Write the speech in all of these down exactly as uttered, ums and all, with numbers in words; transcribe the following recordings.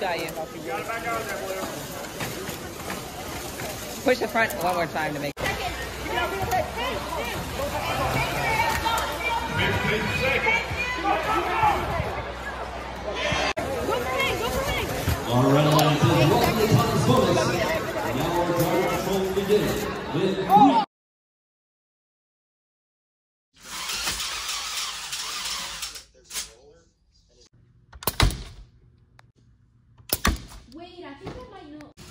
saw you. Push the front one more time to make. fifteen seconds. All right, ladies, welcome to Thomas Bonus. Now our driver control will begin with oh. Wait, I think I might know.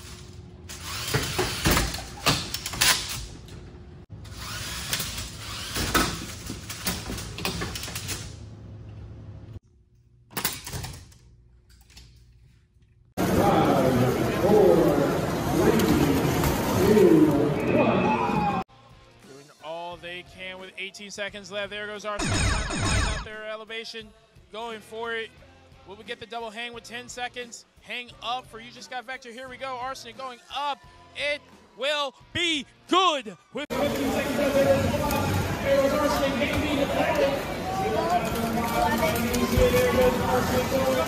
They can with eighteen seconds left. There goes Arsenal out there, elevation, going for it. Will we get the double hang with ten seconds? Hang up for You Just Got Vector. Here we go. Arsenal going up. It will be good. With fifteen seconds left, there goes Arsenal. There goes Arsenal going